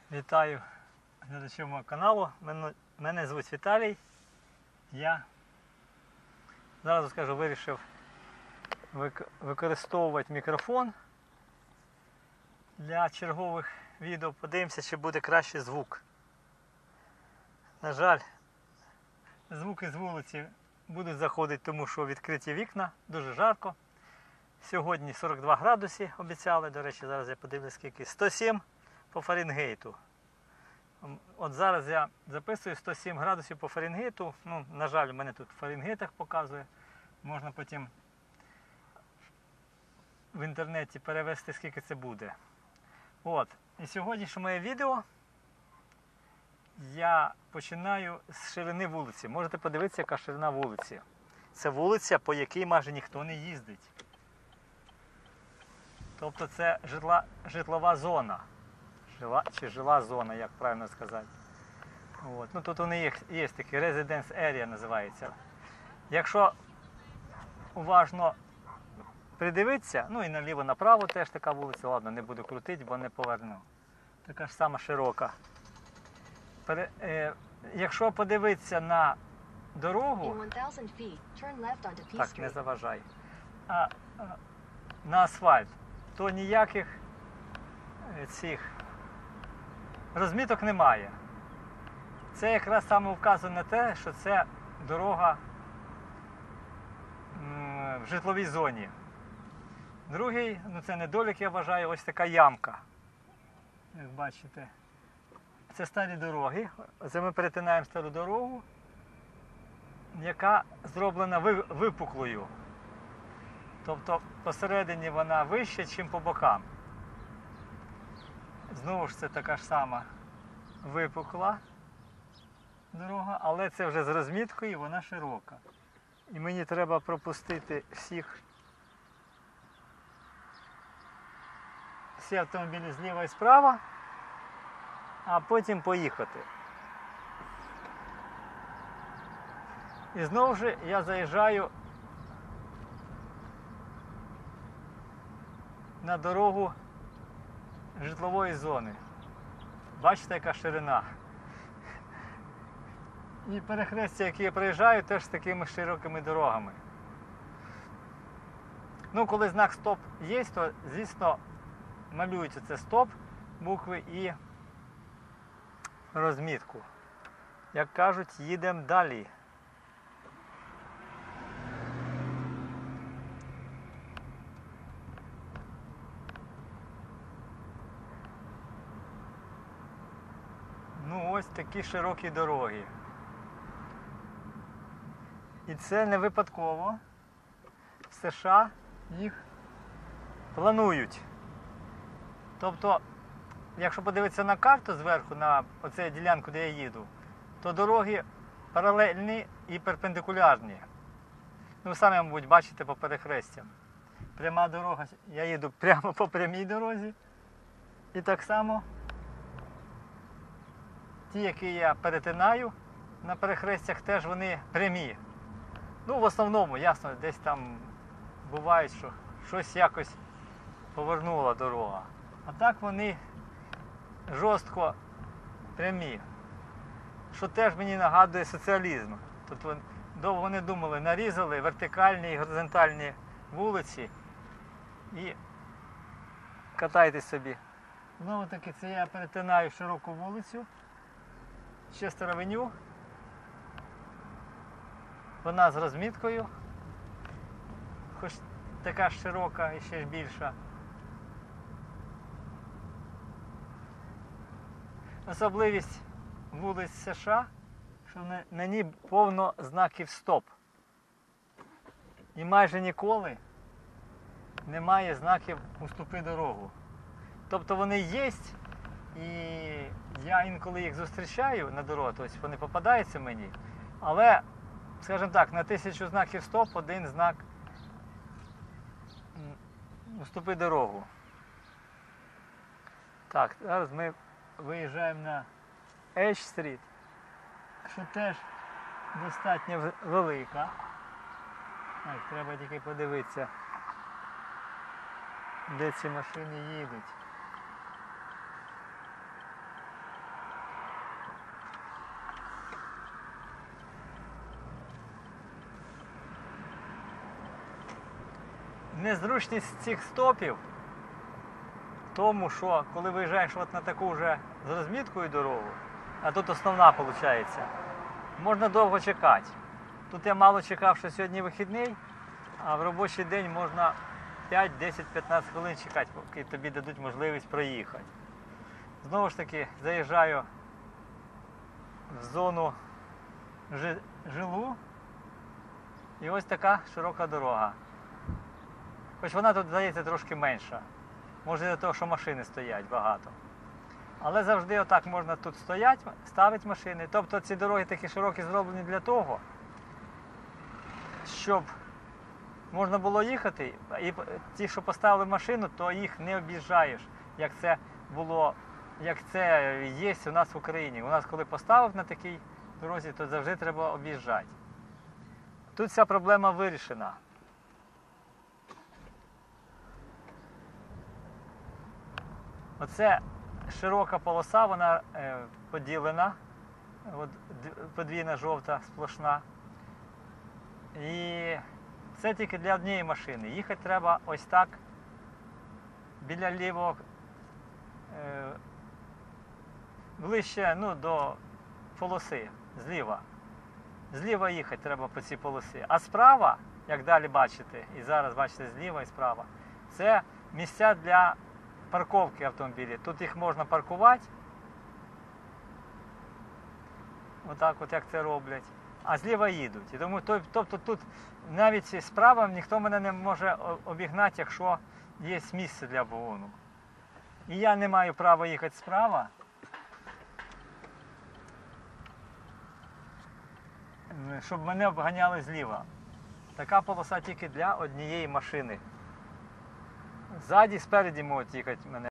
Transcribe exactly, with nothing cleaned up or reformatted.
Вітаю глядачів мого каналу. Мене, мене звуть Віталій. Я зразу скажу, вирішив використовувати мікрофон для чергових відео. Подивимося, чи буде кращий звук. На жаль, звуки з вулиці будуть заходити, тому що відкриті вікна, дуже жарко. Сьогодні сорок два градуси обіцяли, до речі, зараз я подивлюсь скільки. сто сім по Фаренгейту. От зараз я записую сто сім градусів по Фаренгейту. Ну, на жаль, у мене тут в Фаренгейтах показує. Можна потім в інтернеті перевести, скільки це буде. От. І сьогоднішнє моє відео я починаю з ширини вулиці. Можете подивитися, яка ширина вулиці. Це вулиця, по якій майже ніхто не їздить. Тобто це житла, житлова зона. Жила, чи жила зона, як правильно сказати. От. Ну, тут вони є, є такі, Residence Area називається. Якщо уважно придивитися, ну і наліво-направо теж така вулиця, ладно, не буду крутити, бо не поверну. Така ж сама широка. Пере, е, якщо подивитися на дорогу, так, не заважай, а, а на асфальт, то ніяких цих розміток немає. Це якраз саме вказує на те, що це дорога в житловій зоні. Другий, ну це недолік, я вважаю, ось така ямка. Як бачите, це старі дороги. Це ми перетинаємо стару дорогу, яка зроблена випуклою. Тобто посередині вона вища, ніж по бокам. Знову ж це така ж сама випукла дорога, але це вже з розміткою і вона широка. І мені треба пропустити всіх, всі автомобілі зліва і справа, а потім поїхати. І знову ж я заїжджаю на дорогу житлової зони. Бачите, яка ширина. І перехрестя, які я проїжджаю, теж з такими широкими дорогами. Ну, коли знак стоп є, то, звісно, малюється це стоп, букви і розмітку. Як кажуть, їдемо далі. Ну, ось такі широкі дороги. І це не випадково. В США їх планують. Тобто, якщо подивитися на карту зверху, на оцю ділянку, де я їду, то дороги паралельні і перпендикулярні. Ну, ви самі, мабуть, бачите по перехрестям. Пряма дорога, я їду прямо по прямій дорозі. І так само ті, які я перетинаю на перехрестях, теж вони прямі. Ну, в основному, ясно, десь там буває, що щось якось повернула дорога. А так вони жорстко прямі. Що теж мені нагадує соціалізм. Тобто довго не думали, нарізали вертикальні і горизонтальні вулиці і катайтесь собі. Знову таки, це я перетинаю широку вулицю. Честер Авеню. Вона з розміткою, хоч така широка і ще ж більша. Особливість вулиць США, що на, на ній повно знаків стоп. І майже ніколи немає знаків «Уступи дорогу». Тобто вони є, і я інколи їх зустрічаю на дорогу, тобто вони попадаються мені, але, скажімо так, на тисячу знаків стоп один знак «Уступи дорогу». Так, зараз ми виїжджаємо на Едж-стріт, що теж достатньо велика. Так, треба тільки подивитися, де ці машини їдуть. Незручність цих стопів в тому, що коли виїжджаєш от на таку вже з розміткою дорогу, а тут основна виходить, можна довго чекати. Тут я мало чекав, що сьогодні вихідний, а в робочий день можна п'ять, десять, п'ятнадцять хвилин чекати, поки тобі дадуть можливість проїхати. Знову ж таки, заїжджаю в зону жилу, і ось така широка дорога. Хоч вона тут, здається, трошки менша. Може для того, що машини стоять багато. Але завжди отак можна тут стояти, ставити машини. Тобто ці дороги такі широкі зроблені для того, щоб можна було їхати, і ті, що поставили машину, то їх не об'їжджаєш, як це було, як це є у нас в Україні. У нас, коли поставив на такій дорозі, то завжди треба об'їжджати. Тут ця проблема вирішена. Оце широка полоса, вона е, поділена, от, подвійна жовта, сплошна. І це тільки для однієї машини. Їхати треба ось так, біля лівого, е, ближче ну, до полоси, зліва. Зліва їхати треба по цій полосі. А справа, як далі бачите, і зараз бачите зліва і справа, це місця для парковки автомобілів. Тут їх можна паркувати, отак от як це роблять, а зліва їдуть. І тому, тобто тут навіть справа ніхто мене не може обігнати, якщо є місце для обгону. І я не маю права їхати справа, щоб мене обганяли зліва. Така полоса тільки для однієї машини. Ззаді, спереді можуть їхати мене.